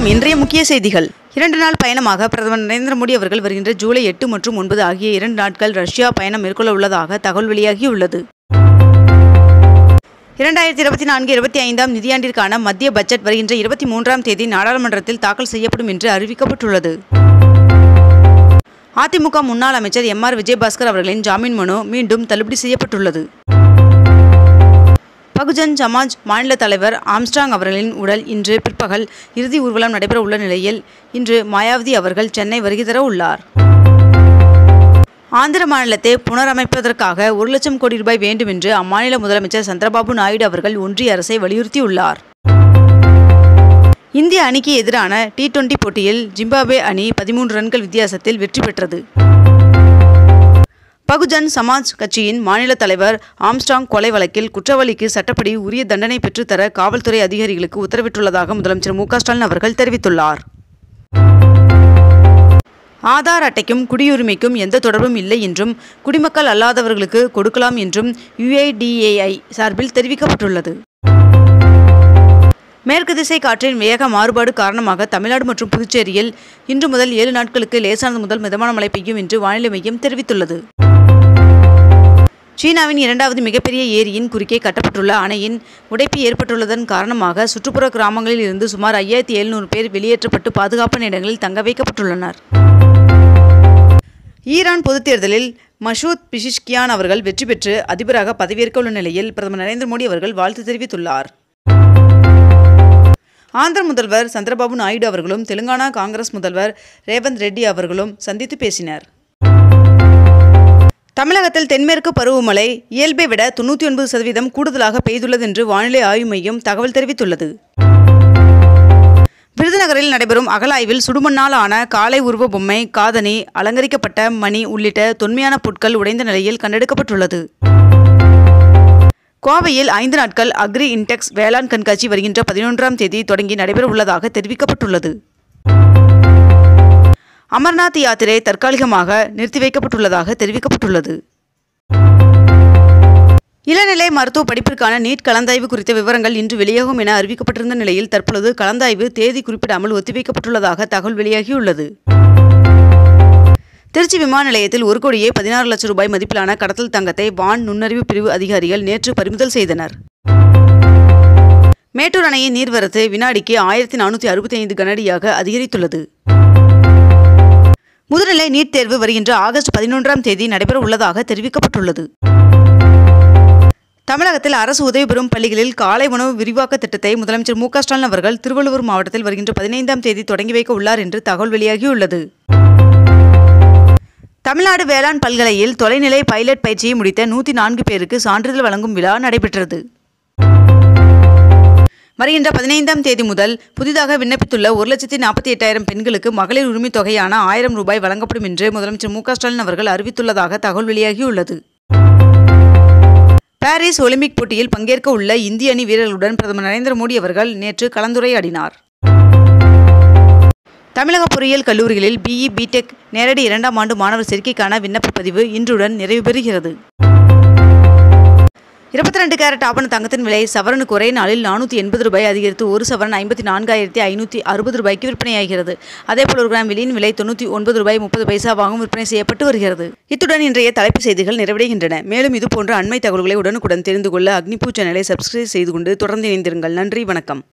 வணக்கம். இன்றைய முக்கிய செய்திகள். 2 நாள் பயணமாக பிரதமர் நரேந்திர மோடி அவர்கள் வருகின்ற ஜூலை 8 மற்றும் 9 ஆகிய 2 நாட்கள் ரஷ்யா பயணம் மேற்கொள்ள உள்ளதாக தகவல் வெளியாகியுள்ளது. 2024-25 நிதியாண்டிற்கான மத்திய பட்ஜெட் வருகின்ற 23ஆம் தேதி நாடாளுமன்றத்தில் தாக்கல் செய்யப்படும் என்று அறிவிக்கப்பட்டுள்ளது. அதிமுக முன்னாள் அமைச்சர் எம்.ஆர். விஜயபாஸ்கர் அவர்களின் ஜாமீன் மனு மீண்டும் தள்ளுபடி செய்யப்பட்டுள்ளது. பகுஜன் சமாஜ் மாநில தலைவர் ஆம்ஸ்ட்ராங் அவர்களின் உடல் இன்று பிற்பகல் இறுதி ஊர்வலம் நடைபெற உள்ள நிலையில் இன்று மாயாவதி அவர்கள் சென்னை வருகை தர உள்ளார். ஆந்திர மாநிலத்தை புனரமைப்பதற்காக 1 லட்சம் கோடி ரூபாய் வேண்டும் என்று அம்மாநில முதலமைச்சர் சந்திரபாபு நாயுடு அவர்கள் ஒன்றிய அரசை வலியுறுத்தியுள்ளார். இந்திய அணிக்கு எதிரான T20 போட்டியில் ஜிம்பாப்வே அணி 13 ரன்கள் வித்தியாசத்தில் வெற்றி பெற்றது. பகுஜன் சமாஜ் கட்சியின் மாநில தலைவர் ஆம்ஸ்ட்ராங் கொலை வழக்கில் குற்றவாளிக்கு சட்டப்படி உரிய தண்டனை பெற்றுத்தர காவல்துறை அதிகாரிகளுக்கு உத்தரவிட்டுள்ளதாக முதலமைச்சர் மு.க. ஸ்டாலின் அவர்கள் தெரிவித்துள்ளார். ஆதார் அட்டைக்கும் குடியுரிமைக்கும் எந்த தொடர்பும் இல்லை என்றும் குடிமக்கள் அல்லாதவர்களுக்கு கொடுக்கலாம் என்றும் UIDAI சார்பில் தெரிவிக்கப்பட்டுள்ளது. மேற்கு திசை காற்றின் வேக மாறுபாடு காரணமாக தமிழ்நாடு மற்றும் புதுச்சேரியில் இன்று முதல் 7 நாட்களுக்கு லேசானது முதல் மிதமான மழை பெய்யும் என்று வானிலை மையம் தெரிவித்துள்ளது. சீனாவின் 2வது மிகப்பெரிய ஏரியின் குறுக்கே கட்டப்பட்டுள்ள அணையின் உடைப்பு ஏற்பட்டுள்ளதன் காரணமாக சுற்றுப்புற கிராமங்களில் இருந்து சுமார் 5700 பேர் வெளியேற்றப்பட்டு பாதுகாப்பான இடங்களில் தங்க வைக்கப்பட்டுள்ளனர். ஈரான் பொதுத் தேர்தலில் மசூத் பிஷிஷ்கியான் அவர்கள் வெற்றி பெற்று அதிபராக பதவியேற்க உள்ள நிலையில் பிரதமர் நரேந்திர மோடி அவர்கள் வாழ்த்து தெரிவித்துள்ளார். ஆந்திர முதல்வர் சந்திரபாபு நாயுடு அவர்களும் தெலுங்கானா காங்கிரஸ் முதல்வர் ரேவந்த் ரெட்டி அவர்களும் சந்தித்து பேசினர். தமிழகத்தில் தென்மேற்கு பருவமழை இயல்பை விட 99% கூடுதலாக பெய்துள்ளது என்று வானிலை ஆய்வு மையம் தகவல் தெரிவித்துள்ளது. விருதுநகரில் நடைபெறும் அகழாய்வில் சுடுமண்ணால் ஆன காளை உருவ பொம்மை, காதணி, அலங்கரிக்கப்பட்ட மணி உள்ளிட்ட தொன்மையான பொருட்கள் உடைந்த நிலையில் கண்டெடுக்கப்பட்டுள்ளது. கோவையில் 5 நாட்கள் அக்ரி இன்டெக்ஸ் வேளாண் கண்காட்சி வருகின்ற 11ஆம் தேதி தொடங்கி நடைபெற உள்ளதாக தெரிவிக்கப்பட்டுள்ளது. அமர்நாத் யாத்திரை தற்காலிகமாக நிறுத்தி வைக்கப்பட்டுள்ளதாக தெரிவிக்கப்பட்டுள்ளது. இளநிலை மருத்துவ படிப்பிற்கான நீட் கலந்தாய்வு குறித்த விவரங்கள் இன்று வெளியாகும் என அறிவிக்கப்பட்டிருந்த நிலையில் தற்பொழுது கலந்தாய்வு தேதி குறிப்பிடாமல் ஒத்திவைக்கப்பட்டுள்ளதாக தகவல் வெளியாகியுள்ளது. திருச்சி விமான நிலையத்தில் 1,16 லட்சம் ரூபாய் மதிப்பிலான கடத்தல் தங்கத்தை வான் நுண்ணறிவு பிரிவு அதிகாரிகள் நேற்று பறிமுதல் செய்தனர். மேட்டூர் அணையின் நீர்வரத்து வினாடிக்கு 1465 கனஅடியாக அதிகரித்துள்ளது. முதுநிலை நீட் தேர்வு வருகின்ற ஆகஸ்ட் 11ஆம் தேதி நடைபெற உள்ளதாக தெரிவிக்கப்பட்டுள்ளது. தமிழகத்தில் அரசு உதவி பெறும் பள்ளிகளில் காலை உணவு விரிவாக்க திட்டத்தை முதலமைச்சர் மு.க. ஸ்டாலின் அவர்கள் திருவள்ளூர் மாவட்டத்தில் வருகின்ற 15ஆம் தேதி தொடங்கி வைக்க உள்ளார் என்று தகவல் வெளியாகியுள்ளது. தமிழ்நாடு வேளாண் பல்கலையில் தொலைநிலை பைலட் பயிற்சியை முடித்த 104 பேருக்கு சான்றிதழ் வழங்கும் விழா நடைபெற்றது. வருகின்ற 15ஆம் தேதி முதல் புதிதாக விண்ணப்பித்துள்ள 1,48,000 பெண்களுக்கு மகளிர் உரிமை தொகையான 1000 ரூபாய் வழங்கப்படும் என்று முதலமைச்சர் மு.க. ஸ்டாலின் அவர்கள் அறிவித்துள்ளதாக தகவல் வெளியாகியுள்ளது. பாரிஸ் ஒலிம்பிக் போட்டியில் பங்கேற்க உள்ள இந்திய அணி வீரர்களுடன் பிரதமர் நரேந்திர மோடி அவர்கள் நேற்று கலந்துரையாடினார். தமிழக பொறியியல் கல்லூரிகளில் BE BTech நேரடி 2ஆம் ஆண்டு மாணவர் சேர்க்கைக்கான விண்ணப்ப பதிவு இன்றுடன் நிறைவு பெறுகிறது. 22 கேரட் ஆபண தங்கத்தின் விலை சவரனுக்கு ஒரே நாளில் 480 ரூபாய் அதிகரித்து 1 சவரன் 54,560 ரூபாய்க்கு விற்பனையாகிறது. அதேபோல் 1 கிராம் வெள்ளியின் விலை 99 ரூபாய் 30 பைசாவாகவும் விற்பனை செய்யப்பட்டு வருகிறது. இத்துடன் இன்றைய தலைப்புச் செய்திகள் நிறைவடைகின்றன. மேலும் இதுபோன்ற அண்மை தகவல்களை உடனுக்குடன் தெரிந்து கொள்ள அக்னிபூ சேனலை சப்ஸ்கிரைப் செய்து கொண்டு தொடர்ந்து இணைந்திருங்கள். நன்றி, வணக்கம்.